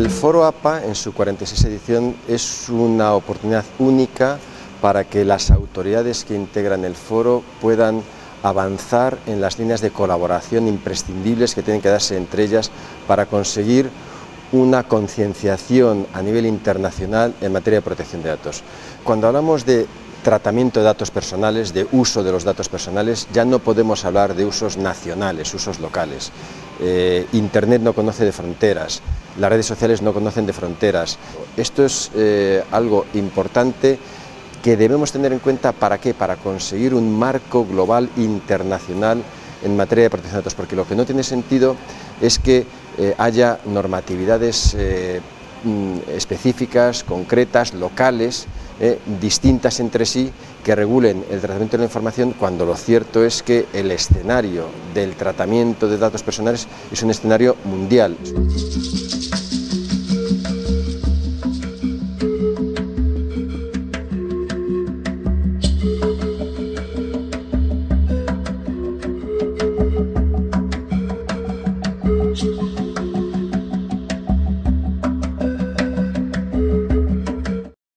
El Foro APA, en su 46 edición, es una oportunidad única para que las autoridades que integran el foro puedan avanzar en las líneas de colaboración imprescindibles que tienen que darse entre ellas para conseguir una concienciación a nivel internacional en materia de protección de datos. Cuando hablamos de tratamiento de datos personales, de uso de los datos personales, ya no podemos hablar de usos nacionales, usos locales. Internet no conoce de fronteras, las redes sociales no conocen de fronteras. Esto es algo importante que debemos tener en cuenta. ¿Para qué? Para conseguir un marco global internacional en materia de protección de datos, porque lo que no tiene sentido es que haya normatividades específicas, concretas, locales, distintas entre sí, que regulen el tratamiento de la información, cuando lo cierto es que el escenario del tratamiento de datos personales es un escenario mundial.